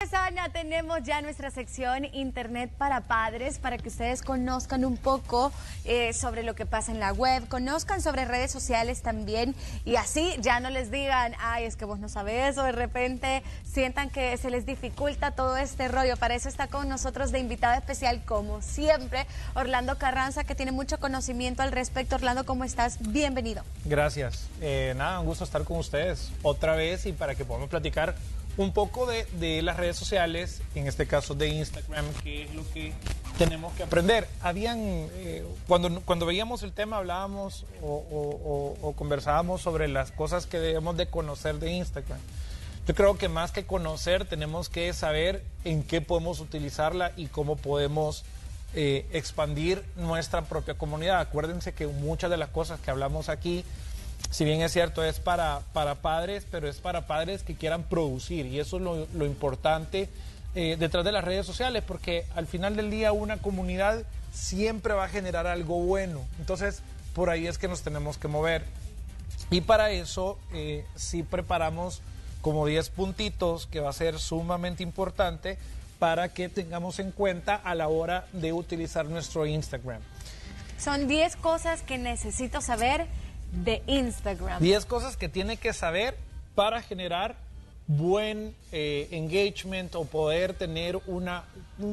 Ana, tenemos ya nuestra sección Internet para Padres, para que ustedes conozcan un poco sobre lo que pasa en la web, conozcan sobre redes sociales también, y así ya no les digan, ay, es que vos no sabes, o de repente sientan que se les dificulta todo este rollo. Para eso está con nosotros de invitado especial, como siempre, Orlando Carranza, que tiene mucho conocimiento al respecto. Orlando, ¿cómo estás? Bienvenido. Gracias. Nada, un gusto estar con ustedes otra vez y para que podamos platicar un poco de las redes sociales, en este caso de Instagram, que es lo que tenemos que aprender. Cuando veíamos el tema hablábamos o conversábamos sobre las cosas que debemos de conocer de Instagram. Yo creo que más que conocer tenemos que saber en qué podemos utilizarla y cómo podemos expandir nuestra propia comunidad. Acuérdense que muchas de las cosas que hablamos aquí, si bien es cierto, es para padres, pero es para padres que quieran producir, y eso es lo importante detrás de las redes sociales, porque al final del día una comunidad siempre va a generar algo bueno. Entonces, por ahí es que nos tenemos que mover. Y para eso sí preparamos como 10 puntitos que va a ser sumamente importante para que tengamos en cuenta a la hora de utilizar nuestro Instagram. Son 10 cosas que necesito saber de Instagram. 10 cosas que tiene que saber para generar buen engagement o poder tener una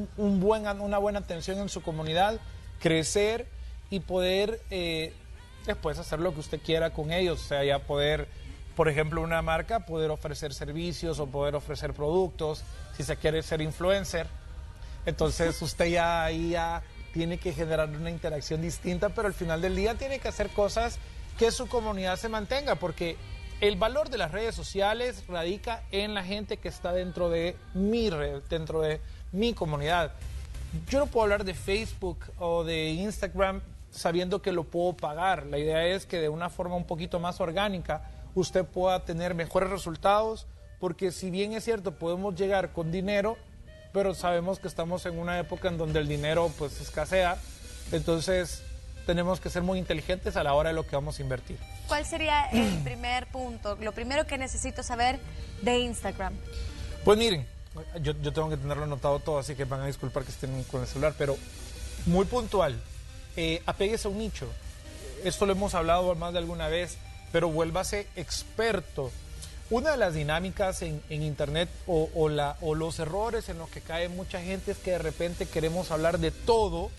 buena atención en su comunidad, crecer y poder después hacer lo que usted quiera con ellos. O sea, ya poder, por ejemplo, una marca, poder ofrecer servicios o poder ofrecer productos. Si se quiere ser influencer, entonces usted ya ahí ya tiene que generar una interacción distinta, pero al final del día tiene que hacer cosas que su comunidad se mantenga, porque el valor de las redes sociales radica en la gente que está dentro de mi red, dentro de mi comunidad. Yo no puedo hablar de Facebook o de Instagram sabiendo que lo puedo pagar. La idea es que de una forma un poquito más orgánica usted pueda tener mejores resultados, porque si bien es cierto, podemos llegar con dinero, pero sabemos que estamos en una época en donde el dinero pues escasea. Entonces tenemos que ser muy inteligentes a la hora de lo que vamos a invertir. ¿Cuál sería el primer punto, lo primero que necesito saber de Instagram? Pues miren, yo tengo que tenerlo anotado todo, así que van a disculpar que estén con el celular, pero muy puntual, apéguese a un nicho. Esto lo hemos hablado más de alguna vez, pero vuélvase experto. Una de las dinámicas en Internet o los errores en los que cae mucha gente es que de repente queremos hablar de todo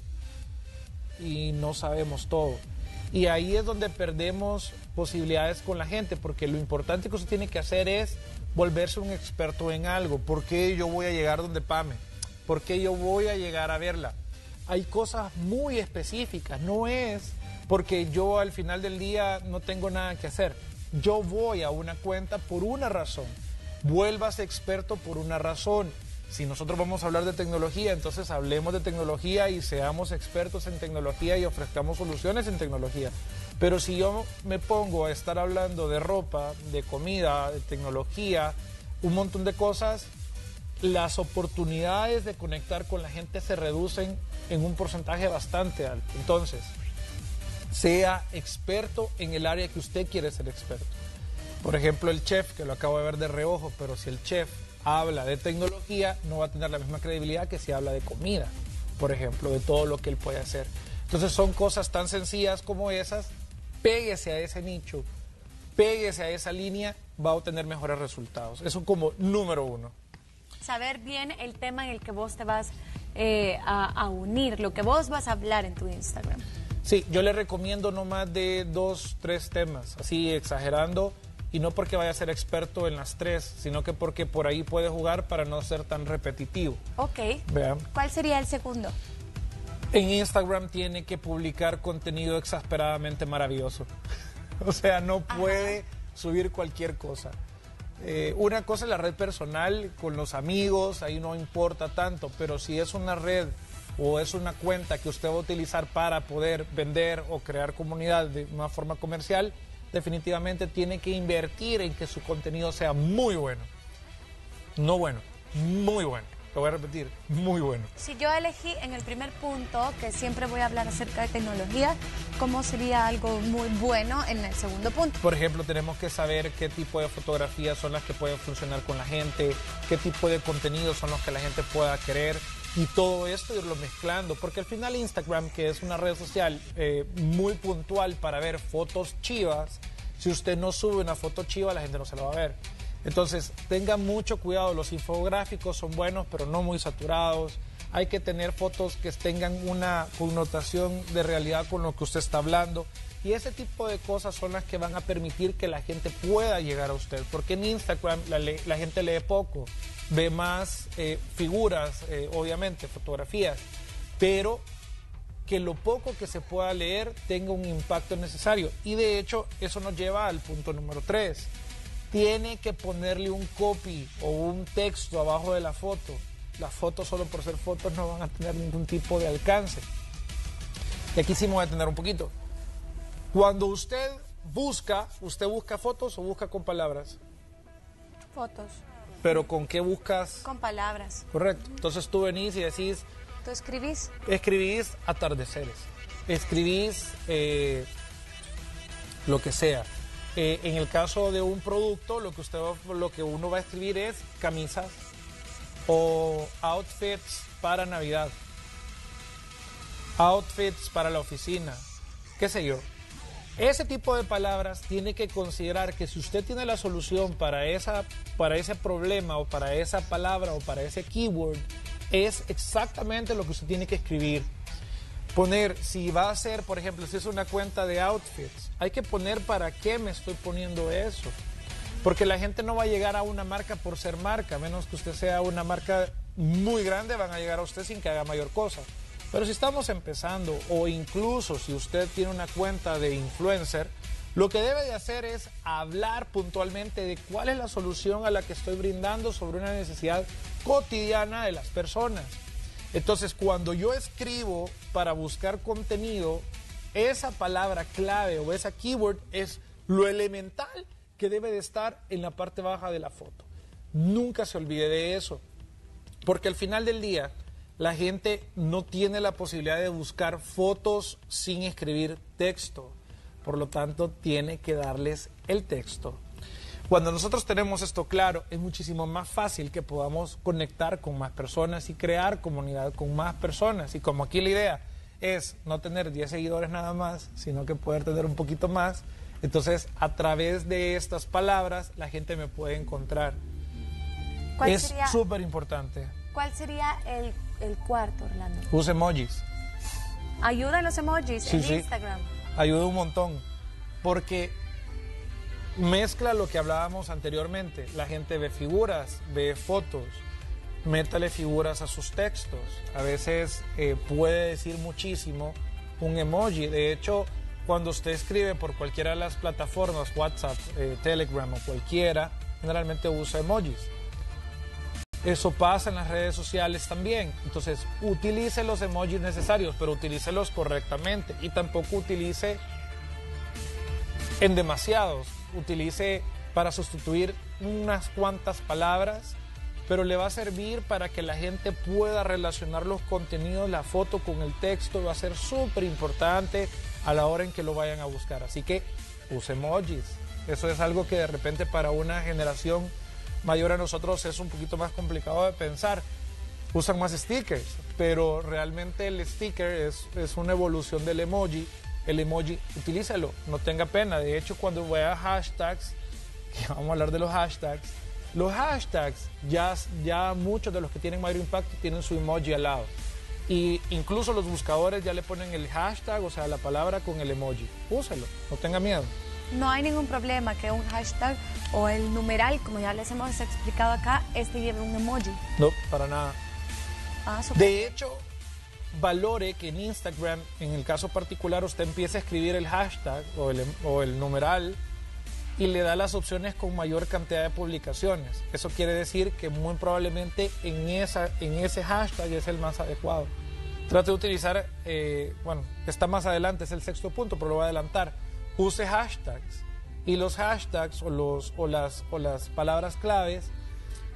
y no sabemos todo. Y ahí es donde perdemos posibilidades con la gente, porque lo importante que usted tiene que hacer es volverse un experto en algo. ¿Por qué yo voy a llegar donde Pame? ¿Por qué yo voy a llegar a verla? Hay cosas muy específicas, no es porque yo al final del día no tengo nada que hacer. Yo voy a una cuenta por una razón. Vuélvase experto por una razón. Si nosotros vamos a hablar de tecnología, entonces hablemos de tecnología y seamos expertos en tecnología y ofrezcamos soluciones en tecnología. Pero si yo me pongo a estar hablando de ropa, de comida, de tecnología, un montón de cosas, las oportunidades de conectar con la gente se reducen en un porcentaje bastante alto. Entonces, sea experto en el área que usted quiere ser experto. Por ejemplo, el chef, que lo acabo de ver de reojo, pero si el chef habla de tecnología, no va a tener la misma credibilidad que si habla de comida, por ejemplo, de todo lo que él puede hacer. Entonces son cosas tan sencillas como esas. Péguese a ese nicho, péguese a esa línea, va a obtener mejores resultados. Eso como número uno. Saber bien el tema en el que vos te vas a unir, lo que vos vas a hablar en tu Instagram. Sí, yo le recomiendo no más de 2, 3 temas, así exagerando. Y no porque vaya a ser experto en las 3, sino que porque por ahí puede jugar para no ser tan repetitivo. Ok. Vean. ¿Cuál sería el segundo? En Instagram tiene que publicar contenido exasperadamente maravilloso. O sea, no puede subir cualquier cosa. Una cosa es la red personal con los amigos, ahí no importa tanto, pero si es una red o es una cuenta que usted va a utilizar para poder vender o crear comunidad de una forma comercial, definitivamente tiene que invertir en que su contenido sea muy bueno. No bueno, muy bueno. lo voy a repetir, muy bueno. Si yo elegí en el primer punto, que siempre voy a hablar acerca de tecnología, ¿cómo sería algo muy bueno en el segundo punto? Por ejemplo, tenemos que saber qué tipo de fotografías son las que pueden funcionar con la gente, qué tipo de contenidos son los que la gente pueda querer, y todo esto irlo mezclando, porque al final Instagram, que es una red social muy puntual para ver fotos chivas, si usted no sube una foto chiva, la gente no se la va a ver. Entonces, tenga mucho cuidado, los infográficos son buenos, pero no muy saturados. Hay que tener fotos que tengan una connotación de realidad con lo que usted está hablando. Y ese tipo de cosas son las que van a permitir que la gente pueda llegar a usted. Porque en Instagram la gente lee poco, ve más figuras, obviamente, fotografías, pero que lo poco que se pueda leer tenga un impacto necesario. Y de hecho, eso nos lleva al punto número 3. Tiene que ponerle un copy o un texto abajo de la foto. Las fotos, solo por ser fotos, no van a tener ningún tipo de alcance. Y aquí sí me voy a detener un poquito. Cuando usted busca fotos o busca con palabras. Fotos. ¿Pero con qué buscas? Con palabras. Correcto. Entonces tú venís y decís... ¿Tú escribís? Escribís atardeceres. Escribís lo que sea. En el caso de un producto, lo que uno va a escribir es camisas o outfits para Navidad, outfits para la oficina, qué sé yo. Ese tipo de palabras tiene que considerar que si usted tiene la solución para ese problema o para esa palabra o para ese keyword, es exactamente lo que usted tiene que escribir. Poner, si va a ser, por ejemplo, si es una cuenta de outfits, hay que poner para qué me estoy poniendo eso. Porque la gente no va a llegar a una marca por ser marca, a menos que usted sea una marca muy grande, van a llegar a usted sin que haga mayor cosa. Pero si estamos empezando, o incluso si usted tiene una cuenta de influencer, lo que debe de hacer es hablar puntualmente de cuál es la solución a la que estoy brindando sobre una necesidad cotidiana de las personas. Entonces, cuando yo escribo para buscar contenido, esa palabra clave o esa keyword es lo elemental que debe de estar en la parte baja de la foto. Nunca se olvide de eso, porque al final del día la gente no tiene la posibilidad de buscar fotos sin escribir texto. Por lo tanto, tiene que darles el texto. Cuando nosotros tenemos esto claro, es muchísimo más fácil que podamos conectar con más personas y crear comunidad con más personas. Y como aquí la idea es no tener 10 seguidores nada más, sino que poder tener un poquito más, entonces a través de estas palabras la gente me puede encontrar. Es súper importante. ¿Cuál sería el cuarto, Orlando? Use emojis. ¿Ayudan los emojis en Instagram? Ayuda un montón, porque mezcla lo que hablábamos anteriormente. La gente ve figuras, ve fotos, métale figuras a sus textos. A veces puede decir muchísimo un emoji. De hecho, cuando usted escribe por cualquiera de las plataformas, WhatsApp, Telegram o cualquiera, generalmente usa emojis. Eso pasa en las redes sociales también. Entonces, utilice los emojis necesarios, pero utilícelos correctamente. Y tampoco utilice en demasiados. Utilice para sustituir unas cuantas palabras, pero le va a servir para que la gente pueda relacionar los contenidos, la foto con el texto. Va a ser súper importante a la hora en que lo vayan a buscar. Así que use emojis. Eso es algo que de repente para una generación mayor a nosotros es un poquito más complicado de pensar. Usan más stickers, pero realmente el sticker es una evolución del emoji. El emoji, utilícelo, no tenga pena. De hecho, cuando vea hashtags, que vamos a hablar de los hashtags ya muchos de los que tienen mayor impacto tienen su emoji al lado. Y incluso los buscadores ya le ponen el hashtag, o sea, la palabra con el emoji. Úselo, no tenga miedo. No hay ningún problema que un hashtag o el numeral, como ya les hemos explicado acá, lleve un emoji. No, para nada. Super. De hecho, valore que en Instagram, en el caso particular, usted empiece a escribir el hashtag o el numeral y le da las opciones con mayor cantidad de publicaciones. Eso quiere decir que muy probablemente en ese hashtag es el más adecuado. Trate de utilizar, está más adelante, es el 6º punto, pero lo voy a adelantar. Use hashtags, y los hashtags o las palabras claves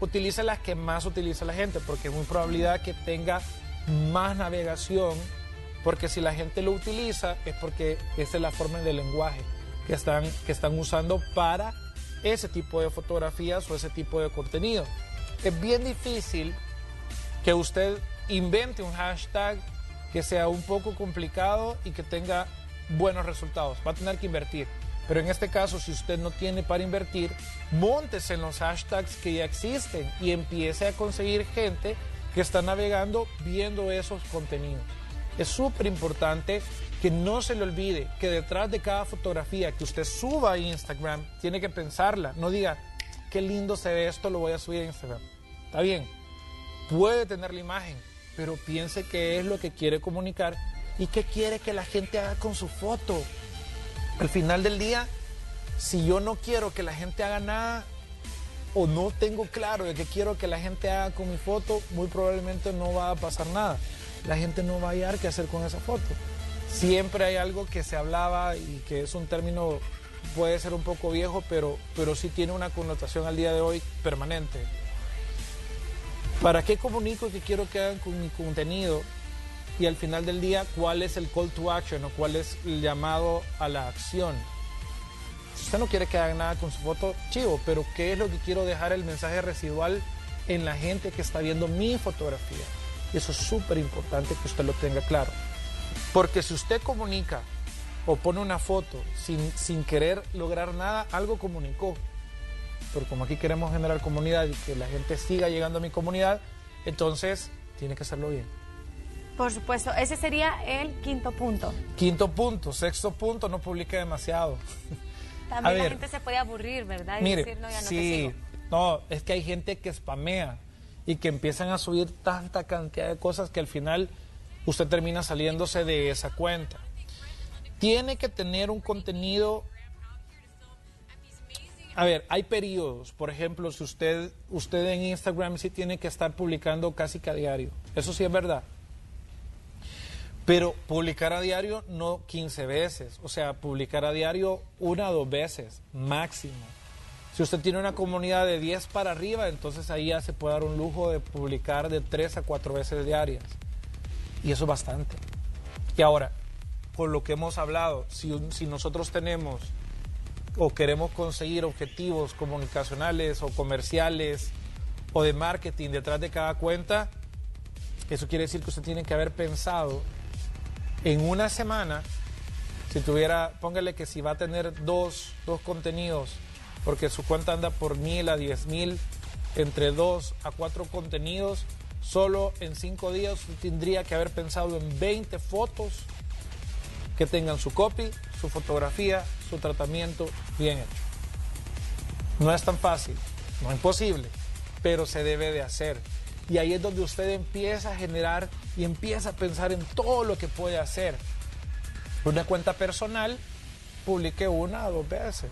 utilice las que más utiliza la gente, porque es muy probabilidad que tenga más navegación, porque si la gente lo utiliza es porque esa es la forma de lenguaje que están usando para ese tipo de fotografías o ese tipo de contenido. Es bien difícil que usted invente un hashtag que sea un poco complicado y que tenga buenos resultados. Va a tener que invertir. Pero en este caso, si usted no tiene para invertir, móntese en los hashtags que ya existen y empiece a conseguir gente que está navegando viendo esos contenidos. Es súper importante que no se le olvide que detrás de cada fotografía que usted suba a Instagram, tiene que pensarla. No diga, qué lindo se ve esto, lo voy a subir a Instagram. Está bien, puede tener la imagen, pero piense qué es lo que quiere comunicar y qué quiere que la gente haga con su foto. Al final del día, si yo no quiero que la gente haga nada o no tengo claro de qué quiero que la gente haga con mi foto, muy probablemente no va a pasar nada. La gente no va a hallar qué hacer con esa foto. Siempre hay algo que se hablaba y que es un término, puede ser un poco viejo, pero sí tiene una connotación al día de hoy permanente. ¿Para qué comunico que quiero que hagan con mi contenido? Y al final del día, ¿cuál es el call to action o cuál es el llamado a la acción? Si usted no quiere que hagan nada con su foto, chivo, pero ¿qué es lo que quiero dejar el mensaje residual en la gente que está viendo mi fotografía? Y eso es súper importante que usted lo tenga claro. Porque si usted comunica o pone una foto sin querer lograr nada, algo comunicó. Pero como aquí queremos generar comunidad y que la gente siga llegando a mi comunidad, entonces tiene que hacerlo bien. Por supuesto, ese sería el quinto punto. Quinto punto. Sexto punto, no publique demasiado. También la gente se puede aburrir, ¿verdad? Y mire, decir, no, ya no sí, te sigo. no, es que hay gente que spamea y que empiezan a subir tanta cantidad de cosas que al final usted termina saliéndose de esa cuenta. Tiene que tener un contenido. A ver, hay periodos. Por ejemplo, si usted en Instagram sí tiene que estar publicando casi que a diario. Eso sí es verdad. Pero publicar a diario no 15 veces. O sea, publicar a diario 1 o 2 veces máximo. Si usted tiene una comunidad de 10 para arriba, entonces ahí ya se puede dar un lujo de publicar de 3 a 4 veces diarias. Y eso es bastante. Y ahora, con lo que hemos hablado, si nosotros tenemos o queremos conseguir objetivos comunicacionales o comerciales o de marketing detrás de cada cuenta, eso quiere decir que usted tiene que haber pensado en una semana, si tuviera, póngale que si va a tener dos contenidos, porque su cuenta anda por 1,000 a 10,000, entre 2 a 4 contenidos, solo en 5 días usted tendría que haber pensado en 20 fotos que tengan su copy, su fotografía, su tratamiento bien hecho. No es tan fácil, no es imposible, pero se debe de hacer. Y ahí es donde usted empieza a generar y empieza a pensar en todo lo que puede hacer. Una cuenta personal, publique 1 o 2 veces.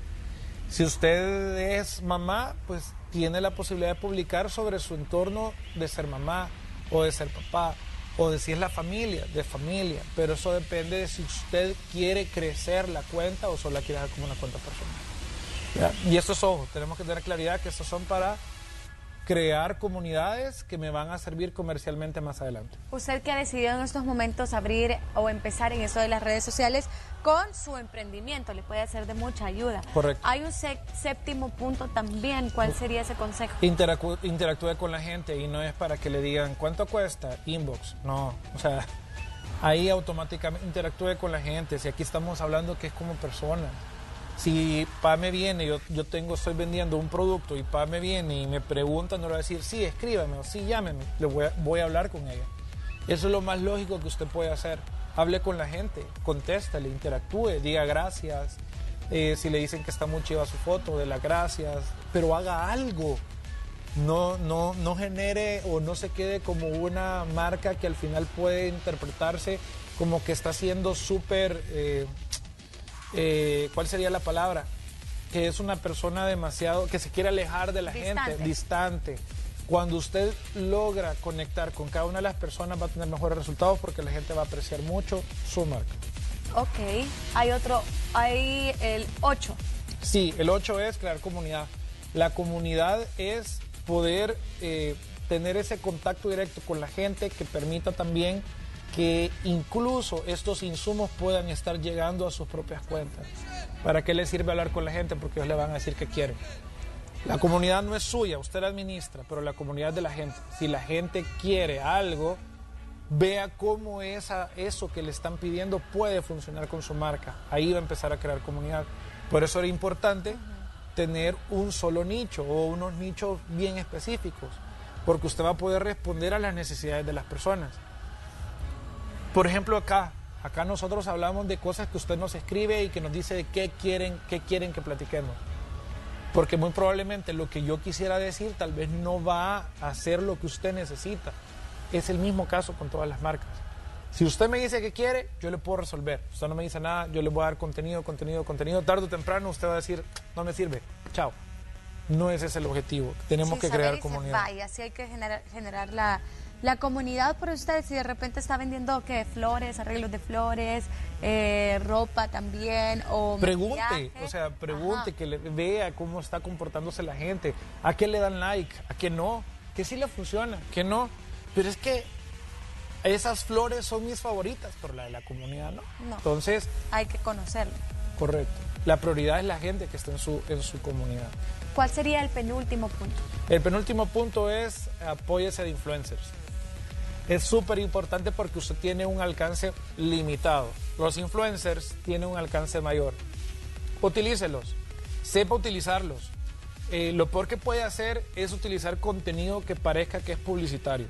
Si usted es mamá, pues tiene la posibilidad de publicar sobre su entorno de ser mamá o de ser papá, o de si es la familia, de familia. Pero eso depende de si usted quiere crecer la cuenta o solo la quiere dejar como una cuenta personal. ¿Ya? Y estos ojos, tenemos que tener claridad que estos son para crear comunidades que me van a servir comercialmente más adelante. Usted que ha decidido en estos momentos abrir o empezar en eso de las redes sociales con su emprendimiento, le puede ser de mucha ayuda. Correcto. Hay un séptimo punto también. ¿Cuál sería ese consejo? Interactúe con la gente y no es para que le digan ¿cuánto cuesta? Inbox. No, o sea, ahí automáticamente interactúe con la gente. Si aquí estamos hablando que es como personas. Si Pa me viene, estoy vendiendo un producto y Pa me viene y me pregunta, no le voy a decir, sí, escríbame o sí, llámeme, voy a hablar con ella. Eso es lo más lógico que usted puede hacer. Hable con la gente, contéstale, interactúe, diga gracias. Si le dicen que está muy chiva su foto, de las gracias, pero haga algo. No genere o no se quede como una marca que al final puede interpretarse como que está siendo súper... ¿cuál sería la palabra? Que es una persona demasiado, que se quiere alejar de la gente, distante. Cuando usted logra conectar con cada una de las personas va a tener mejores resultados porque la gente va a apreciar mucho su marca. Ok, hay el 8. Sí, el 8 es crear comunidad. La comunidad es poder tener ese contacto directo con la gente que permita también que incluso estos insumos puedan estar llegando a sus propias cuentas. ¿Para qué les sirve hablar con la gente? Porque ellos le van a decir que quieren. La comunidad no es suya, usted la administra, pero la comunidad es de la gente. Si la gente quiere algo, vea cómo eso que le están pidiendo puede funcionar con su marca. Ahí va a empezar a crear comunidad. Por eso era importante tener un solo nicho o unos nichos bien específicos, porque usted va a poder responder a las necesidades de las personas. Por ejemplo, acá nosotros hablamos de cosas que usted nos escribe y que nos dice de qué quieren que platiquemos. Porque muy probablemente lo que yo quisiera decir tal vez no va a ser lo que usted necesita. Es el mismo caso con todas las marcas. Si usted me dice que quiere, yo le puedo resolver. Si usted no me dice nada, yo le voy a dar contenido. Tarde o temprano usted va a decir, no me sirve, chao. No ese es el objetivo. Tenemos que crear comunidad. Vaya, sí hay que generar la comunidad. Por usted, si de repente está vendiendo ¿qué? Flores, arreglos de flores, ropa también, o pregunte, maquillaje. Pregunte, que vea cómo está comportándose la gente, a qué le dan like, a qué no, que sí le funciona, que no. Pero es que esas flores son mis favoritas, pero la de la comunidad no. Entonces hay que conocerlo. Correcto. La prioridad es la gente que está en su comunidad. ¿Cuál sería el penúltimo punto? El penúltimo punto es apóyese de influencers. Es súper importante porque usted tiene un alcance limitado. Los influencers tienen un alcance mayor. Utilícelos, sepa utilizarlos. Lo peor que puede hacer es utilizar contenido que parezca que es publicitario.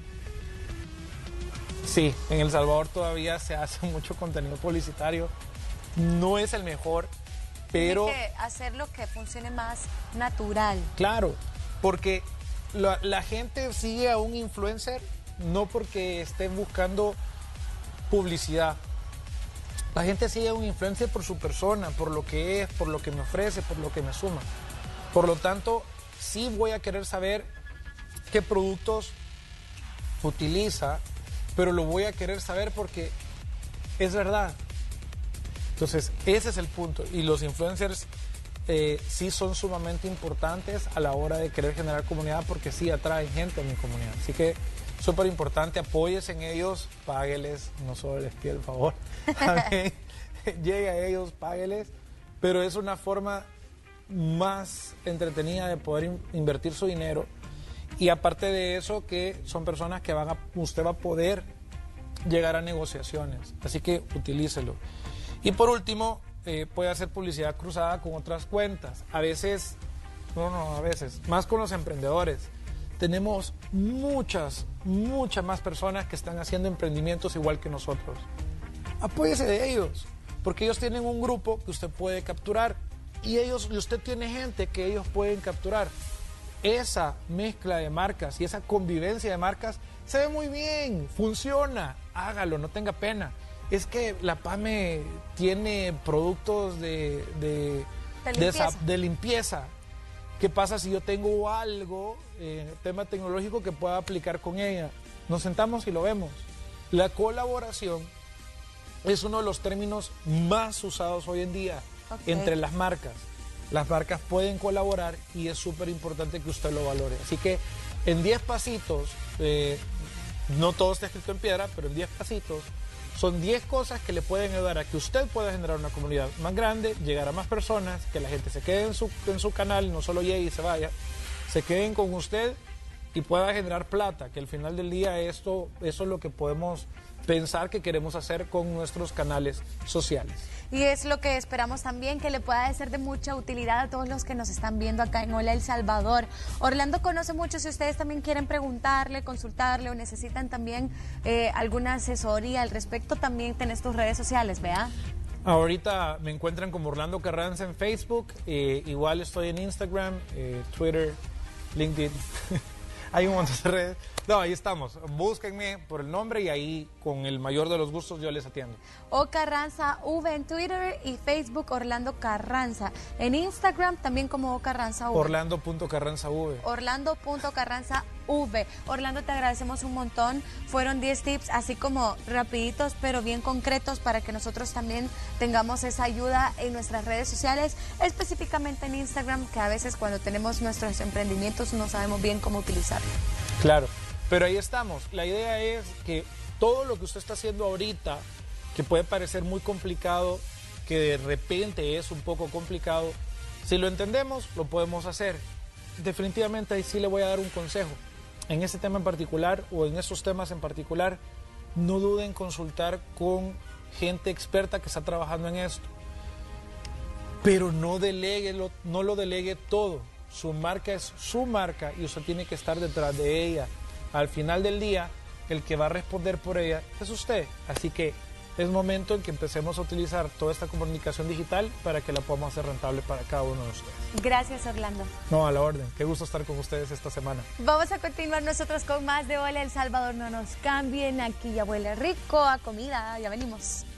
Sí, en El Salvador todavía se hace mucho contenido publicitario. No es el mejor, pero... Tiene que hacer lo que funcione más natural. Claro, porque la gente sigue a un influencer no porque estén buscando publicidad. La gente sigue a un influencer por su persona, por lo que es, por lo que me ofrece, por lo que me suma. Por lo tanto, sí voy a querer saber qué productos utiliza, pero lo voy a querer saber porque es verdad. Entonces, ese es el punto. Y los influencers sí son sumamente importantes a la hora de querer generar comunidad porque sí atraen gente a mi comunidad. Así que súper importante, apóyese en ellos, págueles, no solo les pido el favor, también llegue a ellos, págueles, pero es una forma más entretenida de poder invertir su dinero. Y aparte de eso, que son personas que usted va a poder llegar a negociaciones, así que utilícelo. Y por último, puede hacer publicidad cruzada con otras cuentas. A veces, más con los emprendedores. Tenemos muchas más personas que están haciendo emprendimientos igual que nosotros. Apóyese de ellos, porque ellos tienen un grupo que usted puede capturar y usted tiene gente que ellos pueden capturar. Esa mezcla de marcas y esa convivencia de marcas se ve muy bien, funciona, hágalo, no tenga pena. Es que la PAME tiene productos de limpieza. ¿Qué pasa si yo tengo algo, tema tecnológico que pueda aplicar con ella? Nos sentamos y lo vemos. La colaboración es uno de los términos más usados hoy en día entre las marcas. Las marcas pueden colaborar y es súper importante que usted lo valore. Así que en 10 pasitos, no todo está escrito en piedra, pero en 10 pasitos, son 10 cosas que le pueden ayudar a que usted pueda generar una comunidad más grande, llegar a más personas, que la gente se quede en su canal, no solo llegue y se vaya, se queden con usted y pueda generar plata, que al final del día eso es lo que podemos pensar que queremos hacer con nuestros canales sociales. Y es lo que esperamos también, que le pueda ser de mucha utilidad a todos los que nos están viendo acá en Hola El Salvador. Orlando conoce mucho, si ustedes también quieren preguntarle, consultarle o necesitan también alguna asesoría al respecto, también tenés tus redes sociales, ¿vea? Ahorita me encuentran como Orlando Carranza en Facebook, igual estoy en Instagram, Twitter, LinkedIn, hay un montón de redes. No, ahí estamos, búsquenme por el nombre y ahí con el mayor de los gustos yo les atiendo. O Carranza V en Twitter y Facebook Orlando Carranza. En Instagram también como O Carranza V. Orlando.carranzav. Orlando.carranza Orlando, te agradecemos un montón. Fueron 10 tips así como rapiditos, pero bien concretos para que nosotros también tengamos esa ayuda en nuestras redes sociales, específicamente en Instagram, que a veces cuando tenemos nuestros emprendimientos no sabemos bien cómo utilizarlo. Claro, pero ahí estamos. La idea es que todo lo que usted está haciendo ahorita, que puede parecer muy complicado, que de repente es un poco complicado, si lo entendemos, lo podemos hacer. Definitivamente ahí sí le voy a dar un consejo. En este tema en particular o en estos temas en particular, no duden en consultar con gente experta que está trabajando en esto. Pero no lo delegue todo. Su marca es su marca y usted tiene que estar detrás de ella. Al final del día, el que va a responder por ella es usted. Así que es momento en que empecemos a utilizar toda esta comunicación digital para que la podamos hacer rentable para cada uno de ustedes. Gracias, Orlando. No, a la orden. Qué gusto estar con ustedes esta semana. Vamos a continuar nosotros con más de Hola El Salvador. No nos cambien, aquí ya huele rico a comida. Ya venimos.